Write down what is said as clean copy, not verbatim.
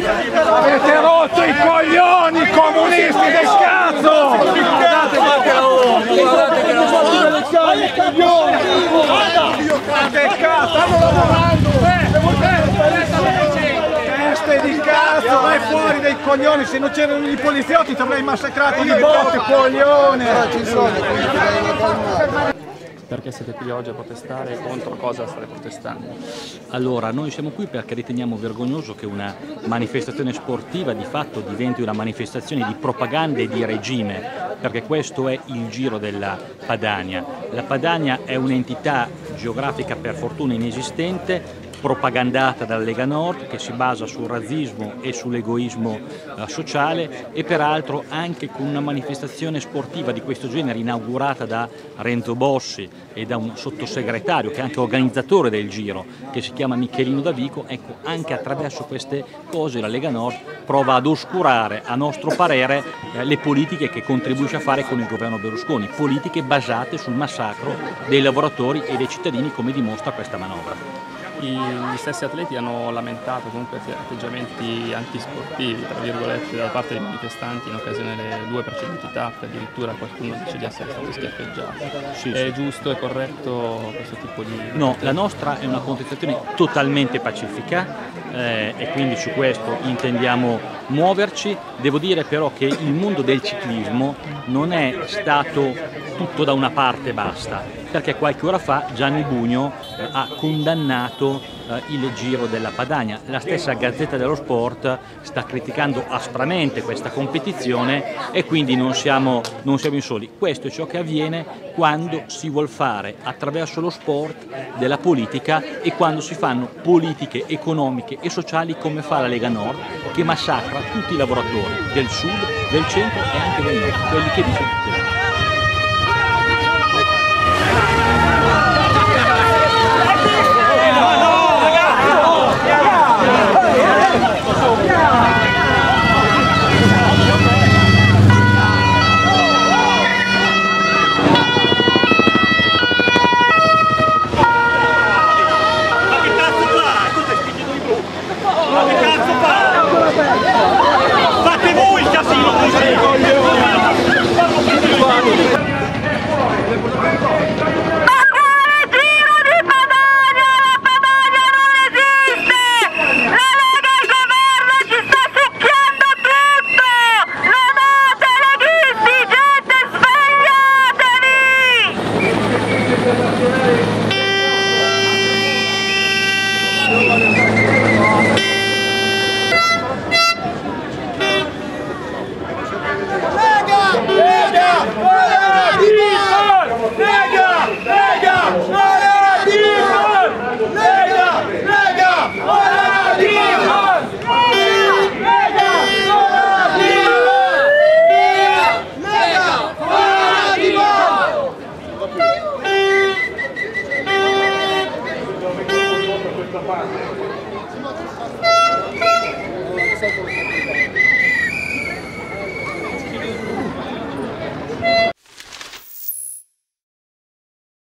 Avete rotto i coglioni, comunisti del cazzo! Guardate che lavoro, guardate che lavoro! Che cazzo, stanno lavorando! Teste di cazzo, vai fuori dai coglioni, se non c'erano i poliziotti ti avrei massacrato di botte, coglione! Perché siete qui oggi a protestare? Contro cosa state protestando? Allora, noi siamo qui perché riteniamo vergognoso che una manifestazione sportiva di fatto diventi una manifestazione di propaganda e di regime, perché questo è il Giro della Padania. La Padania è un'entità geografica per fortuna inesistente, propagandata dalla Lega Nord, che si basa sul razzismo e sull'egoismo sociale, e peraltro anche con una manifestazione sportiva di questo genere inaugurata da Renzo Bossi e da un sottosegretario che è anche organizzatore del Giro, che si chiama Michelino Davico. Ecco, anche attraverso queste cose la Lega Nord prova ad oscurare, a nostro parere, le politiche che contribuisce a fare con il governo Berlusconi, politiche basate sul massacro dei lavoratori e dei cittadini, come dimostra questa manovra. Gli stessi atleti hanno lamentato comunque atteggiamenti antisportivi, tra virgolette, da parte dei manifestanti in occasione delle 2 precedenti tappe, addirittura qualcuno dice di essere stato schiaffeggiato. Sì, è sì. giusto e corretto questo tipo di... No, la nostra è una contestazione totalmente pacifica e quindi su questo intendiamo muoverci. Devo dire però che il mondo del ciclismo non è stato tutto da una parte e basta, perché qualche ora fa Gianni Bugno ha condannato il Giro della Padania. La stessa Gazzetta dello Sport sta criticando aspramente questa competizione e quindi non siamo in soli. Questo è ciò che avviene quando si vuol fare attraverso lo sport della politica e quando si fanno politiche economiche e sociali come fa la Lega Nord, che massacra tutti i lavoratori del sud, del centro e anche del nord, quelli che dice tutti. Fate voi il casino così! Questa parte.